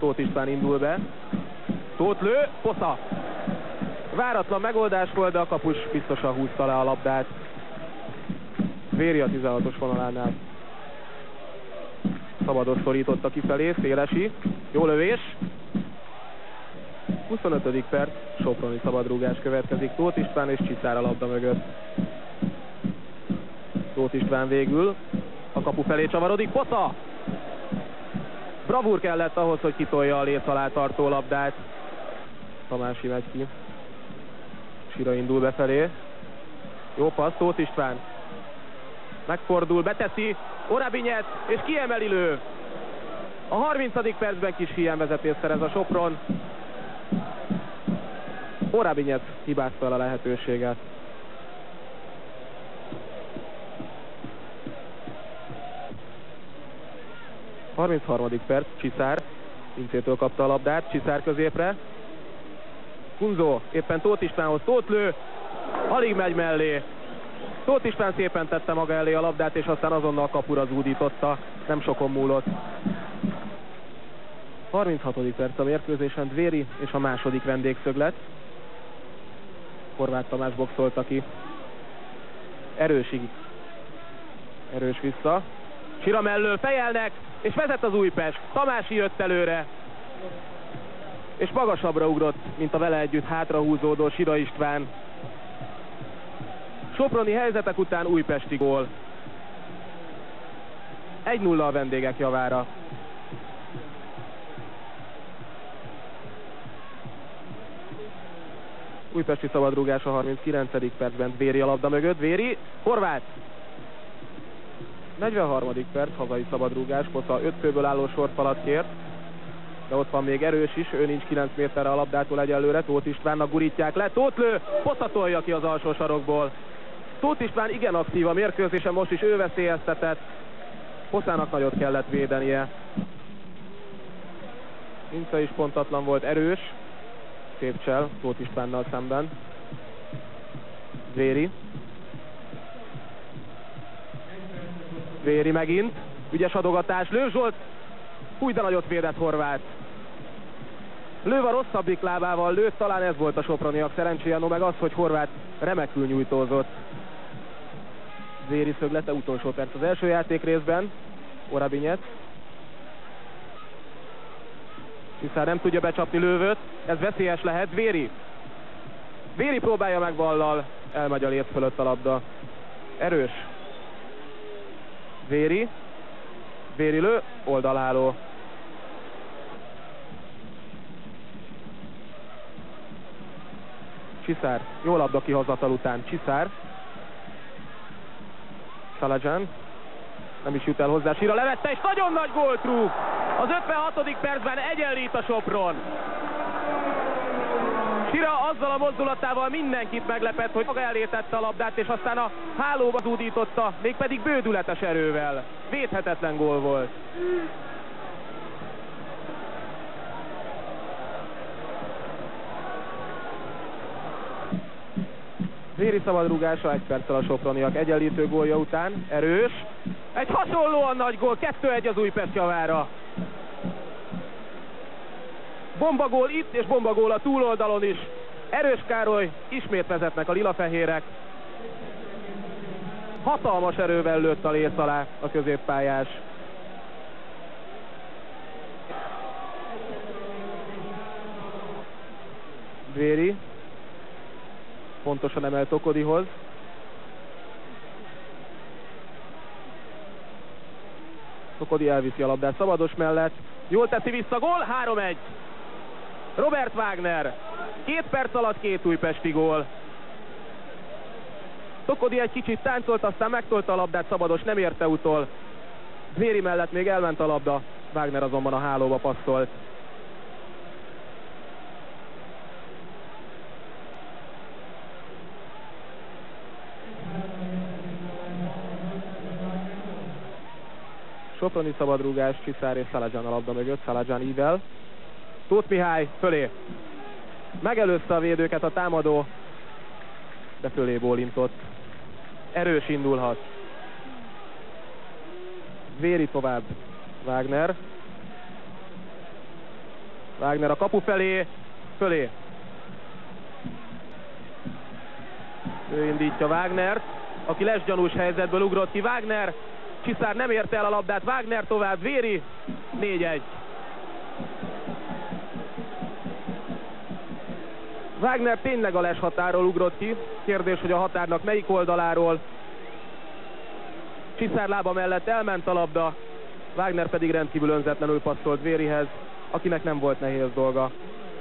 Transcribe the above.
Tóth István indul be. Tóth lő, Posza. Váratlan megoldás volt, de a kapus biztosan húzta le a labdát. Véri a 16-os vonalánál. Szabadon szorította kifelé, Szélesi. Jó lövés. 25. perc, soproni szabadrúgás következik. Tóth István és Csiszár a labda mögött. Tóth István végül a kapu felé csavarodik. Posza! Bravúr kellett ahhoz, hogy kitolja a léc alá tartó labdát. Tamási megy ki. Sira indul befelé. Jó passz, Tóth István. Megfordul, beteszi, Orabinyet, és kiemeli lő. A 30. percben kis hiányvezetést szerez a Sopron. Orabinyet hibázta el a lehetőséget. A 33. perc, Csiszár. Pincétől kapta a labdát, Csiszár középre. Kunzó éppen Tóth Istvánhoz, Tóth lő, alig megy mellé. Tóth István szépen tette maga elé a labdát, és aztán azonnal kapura zúdította, nem sokon múlott. 36. perc a mérkőzésen, Dvéri és a második vendégszöglet. Horváth Tamás boxolta ki. Erős vissza. Sira mellől fejelnek, és vezet az Újpest. Tamási jött előre, és magasabbra ugrott, mint a vele együtt hátrahúzódó Sira István. Soproni helyzetek után újpesti gól. 1-0 a vendégek javára. Újpesti szabadrúgás a 39. percben, Véri a labda mögött. Véri, Horváth. 43. perc, hazai szabadrúgás, Posza 5 főből álló sorfalat kért. De ott van még Erős is, ő nincs 9 méterre a labdától egyelőre. Tóth Istvánnak gurítják le, Tóth lő, Posza tolja ki az alsó sarokból. Tóth István igen aktív a mérkőzésen, most is ő veszélyeztetett. Poszának nagyot kellett védenie. Inca is pontatlan volt, Erős. Szép csel Tóth Istvánnal szemben. Véri. Véri megint. Ügyes adogatás, Lőv Zsolt. Úgy, de nagyot védett Horváth. Lőv a rosszabbik lábával lőtt, talán ez volt a soproniak szerencséje, no meg az, hogy Horváth remekül nyújtózott. Véri szöglete, utolsó perc az első játék részben. Orabinyet. Csiszár nem tudja becsapni Lővöt, ez veszélyes lehet. Véri. Véri próbálja meg vallal, elmegy a léc fölött a labda. Erős. Véri. Véri lő, oldaláló. Csiszár, jó labda kihozatal után. Csiszár. Szaladzsán. Nem is jut el hozzá, Sira levette, és nagyon nagy gólt rúg! Az 56. percben egyenlít a Sopron. Sira azzal a mozdulatával mindenkit meglepett, hogy maga elé tette a labdát, és aztán a hálóba zúdította, mégpedig bődületes erővel. Védhetetlen gól volt. Véri szabadrúgása 1 perccel a soproniak egyenlítő gólja után. Erős. Egy hasonlóan nagy gól, 2-1 az Újpest javára. Bombagól itt, és bombagól a túloldalon is. Erős Károly, ismét vezetnek a lilafehérek. Hatalmas erővel lőtt a léc alá a középpályás. Véri. Pontosan emelt Tokodihoz. Tokodi elviszi a labdát szabados mellett. Jól teszi vissza, gól, 3-1. Robert Wagner. 2 perc alatt 2 újpesti gól. Tokodi egy kicsit táncolt, aztán megtolta a labdát, szabados nem érte utol. Véri mellett még elment a labda, Wagner azonban a hálóba passzolt. Soproni szabadrúgás, Csiszár és Szaladzsán a labda mögött, Szaladzsán ível. Tóth Mihály fölé. Megelőzte a védőket a támadó, de fölé bólintott. Erős indulhat. Véri tovább. Wagner. Wagner a kapu felé, fölé. Ő indítja Wagnert, aki lesgyanús helyzetből ugrott ki. Wagner, Csiszár nem érte el a labdát, Wagner tovább, Véri, 4-1. Wagner tényleg a les határól ugrott ki. Kérdés, hogy a határnak melyik oldaláról. Csiszár lába mellett elment a labda, Wagner pedig rendkívül önzetlenül passzolt Vérihez, akinek nem volt nehéz dolga.